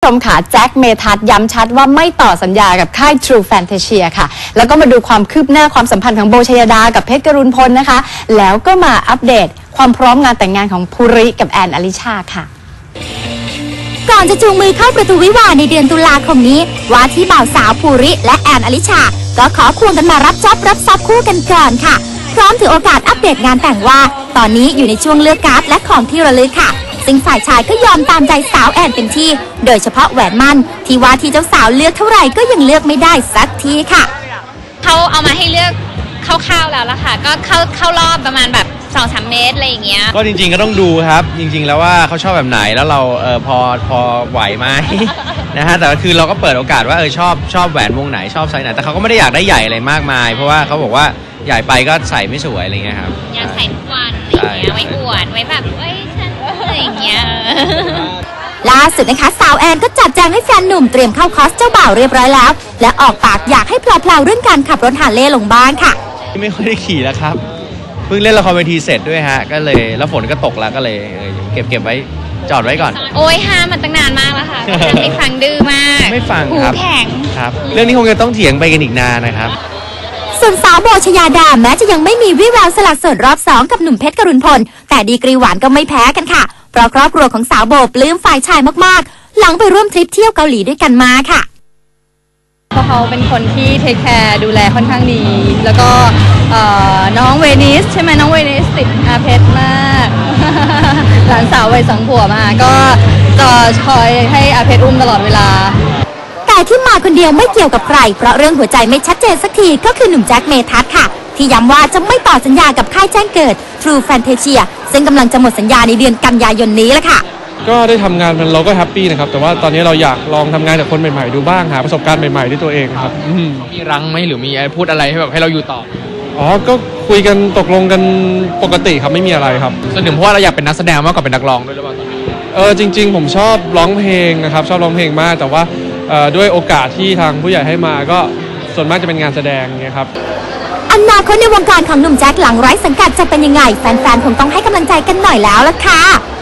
ชมค่ะแจ็คเมทัศน์ย้ำชัดว่าไม่ต่อสัญญากับค่าย True Fantasia ค่ะแล้วก็มาดูความคืบหน้าความสัมพันธ์ของโบชยดากับเพชรกรุณพลนะคะแล้วก็มาอัปเดตความพร้อมงานแต่งงานของภูริกับแอนอลิชาค่ะก่อนจะจูงมือเข้าประตูวิวาห์ในเดือนตุลาคมนี้ว่าที่บ่าวสาวภูริและแอนอลิชาก็ขอควงกันมารับจ็อบรับซับคู่กันก่อนค่ะพร้อมถือโอกาสอัปเดตงานแต่งว่าตอนนี้อยู่ในช่วงเลือกการ์ดและของที่ระลึกค่ะซึ่งฝ่ายชายก็ยอมตามใจสาวแอนเป็นที่โดยเฉพาะแหวนมั่นที่ว่าที่เจ้าสาวเลือกเท่าไหร่ก็ยังเลือกไม่ได้สักทีค่ะเขาเอามาให้เลือกคร่าวๆแล้วล่ะค่ะก็เข้ารอบประมาณแบบ 2-3 เมตรอะไรอย่างเงี้ยก็จริงๆก็ต้องดูครับจริงๆแล้วว่าเขาชอบแบบไหนแล้วเราพอไหวไหม นะฮะแต่คือเราก็เปิดโอกาสว่าชอบแหวนวงไหนชอบไซส์ไหนแต่เขาก็ไม่ได้อยากได้ใหญ่อะไรมากมายเพราะว่าเขาบอกว่าใหญ่ไปก็ใส่ไม่สวยอะไรเงี้ยครับอยากใส่ทุกวันอะไรเงี้ยไว้อวดไว้แบบฉันอะไรอย่างเงี้ยล่าสุดนะคะสาวแอนก็จัดแจงให้แฟนหนุ่มเตรียมเข้าคอร์สเจ้าบ่าวเรียบร้อยแล้วและออกปากอยากให้เพลาๆเรื่องการขับรถฮาร์เลย์ลงบ้างค่ะไม่ค่อยได้ขี่แล้วครับเพิ่งเล่นละครเวทีเสร็จด้วยฮะก็เลยแล้วฝนก็ตกแล้วก็เลยเก็บไว้จอดไว้ก่อนโอ้ยห้ามมาตั้งนานมากแล้วค่ะไม่ฟังดื้อมากไม่ฟังครับหูแข็งครับเรื่องนี้คงจะต้องเถียงไปกันอีกนานนะครับส่วนสาวโบชยาดาแม้จะยังไม่มีวิแววสลัดโสดรอบ2กับหนุ่มเพชรกรุณพลแต่ดีกรีหวานก็ไม่แพ้กันค่ะเพราะครอบครัวของสาวโบปลื้มฝ่ายชายมากๆหลังไปร่วมทริปเที่ยวเกาหลีด้วยกันมาค่ะเพราะเขาเป็นคนที่เทคแคร์ดูแลค่อนข้างดีแล้วก็น้องเวนิสใช่ไหมน้องเวนิสติดอาเพชรมาก หลานสาววัย2 ขวบมาก็จะคอยให้อาเพชรอุ้มตลอดเวลาแต่ที่มาคนเดียวไม่เกี่ยวกับใครเพราะเรื่องหัวใจไม่ชัดเจนสักทีก็คือหนุ่มแจ็คเมทัศน์ค่ะที่ย้ำว่าจะไม่ต่อสัญญากับค่ายแจ้งเกิด True Fantasia ซึ่งกำลังจะหมดสัญญาในเดือนกันยายนนี้แล้วค่ะก็ได้ทำงานเราก็แฮปปี้นะครับแต่ว่าตอนนี้เราอยากลองทำงานกับคนใหม่ๆดูบ้างหาประสบการณ์ใหม่ๆด้วยตัวเองครับมีรั้งไหมหรือมีอะไรพูดอะไรให้แบบให้เราอยู่ต่ออ๋อก็คุยกันตกลงกันปกติครับไม่มีอะไรครับส่วนหนึ่งเพราะว่าเราอยากเป็นนักแสดงมากกว่าเป็นนักร้องด้วยหรือเปล่าจริงๆผมชอบร้องเพลงนะครับชอบร้องเพลงมากแต่ว่าด้วยโอกาสที่ทางผู้ใหญ่ให้มาก็ส่วนมากจะเป็นงานแสดงเงี้ยครับอนาคตในวงการของหนุ่มแจ็คหลังไร้สังกัดจะเป็นยังไงแฟนๆคงต้องให้กำลังใจกันหน่อยแล้วล่ะค่ะ